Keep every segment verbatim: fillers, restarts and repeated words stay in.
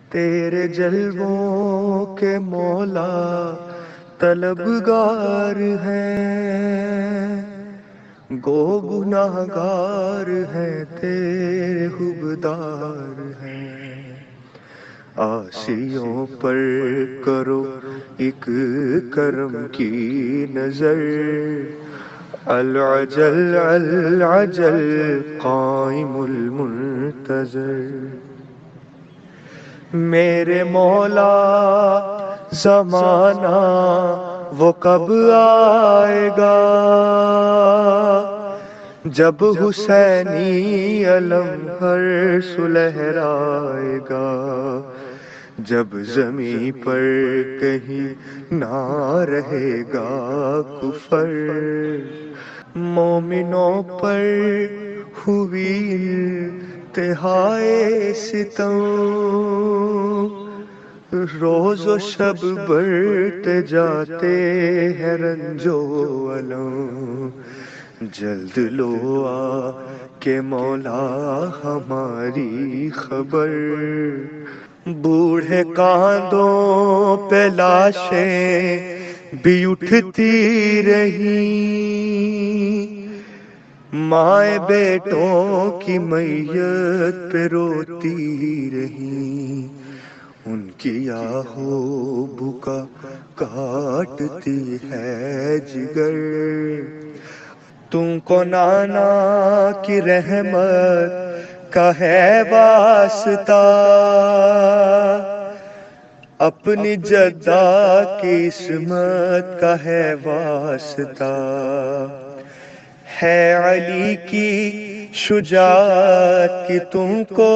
تیرے جلووں کے مولا طلبگار ہیں، گو گناہگار ہیں تیرے حبدار ہیں۔ آسیوں پر کرو ایک کرم کی نظر، العجل العجل قائم المنتظر۔ میرے مولا زمانہ وہ کب آئے گا جب حسینی علم ہر سلہرائے گا، جب زمیں پر کہیں نہ رہے گا کفر، مومنوں پر ہوئی انتہائے ستم، روز و شب بڑھتے جاتے ہیں رنج و الم۔ جلد لو آ کہ مولا ہماری خبر، بوڑھے کاندھوں پہ لاشیں بھی اٹھتی رہی، مائیں بیٹوں کی میت پہ روتی رہی، ان کی آہو بکا کاٹتی ہے جگر۔ تم کو نانا کی رحمت کا ہے واسطہ، اپنی جدہ کی عصمت کا ہے واسطہ، ہے علی کی شجاعت کی تم کو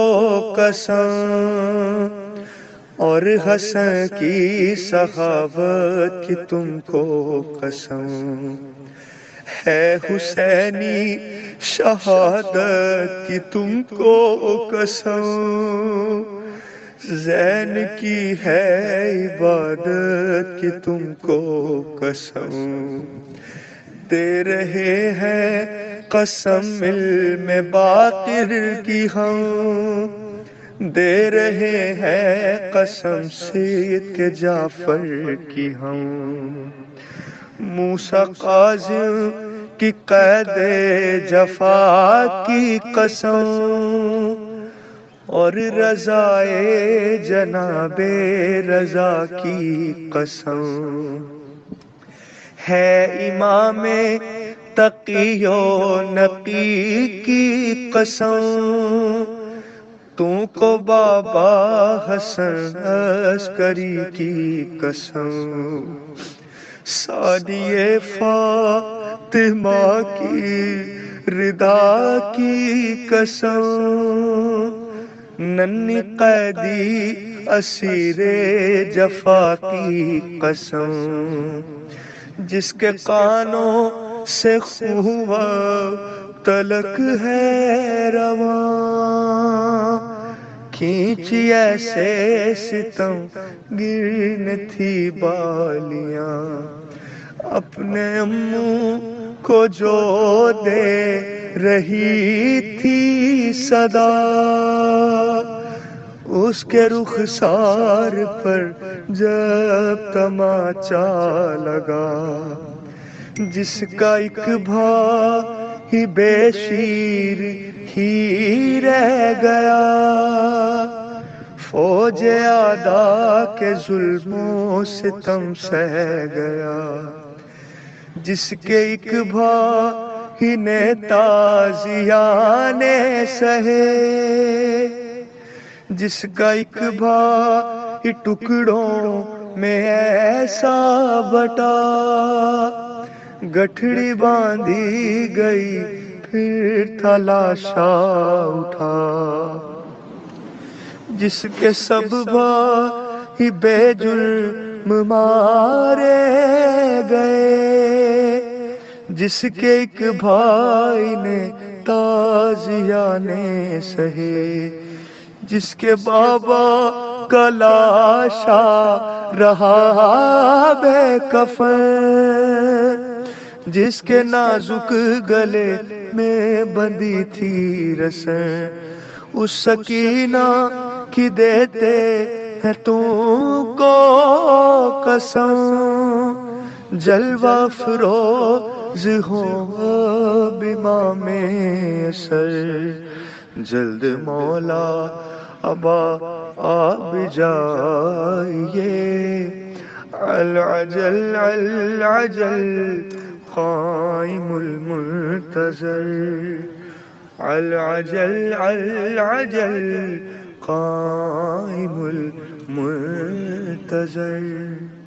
قسم، اور حسن کی سخاوت کی تم کو قسم، ہے حسینی شہادت کی تم کو قسم، زین کی ہے عبادت کی تم کو قسم۔ دے رہے ہیں قسم علم باقر کی ہم، دے رہے ہیں قسم صدق جعفر کی ہم، موسیٰ کاظم کی قید جفا کی قسم، اور رضائے جناب رضا کی قسم، ہے امام تقی و نقی کی قسم، تم کو بابا حسن عسکری کی قسم، سعدیہ فاطمہ کی رضا کی قسم، ننھی قیدی اسیر جفا کی قسم، جس کے کانوں سے خون تلک ہے رواں، کھینچی ایسے ستم گرن تھی بالیاں، اپنے اموں کو جو دے رہی تھی صدا، اس کے رخسار پر جب تماچا لگا، جس کا ایک بھائی بے شیر ہی رہ گیا، فوج اعداء کے ظلم و ستم سہ گیا، جس کے ایک بھائی نے تازیانے سہے، جس کا ایک بھائی ٹکڑوں میں ایسا بٹا، گٹھڑی باندھی گئی پھر تلاشا اٹھا، جس کے سب بھائی بے جرم مارے گئے، جس کے ایک بھائی نے تازیانے سہے، جس کے بابا کا لاشا رہا بے کفن، جس کے نازک گلے میں بندھی تھی رسیں، اس سکینہ کی دیتے ہیں تم کو قسم، جلوہ فروز ہو بامام اثر، جلد مولا ابا آپ جائیے، العجل العجل قائم المنتظر، العجل العجل قائم المنتظر۔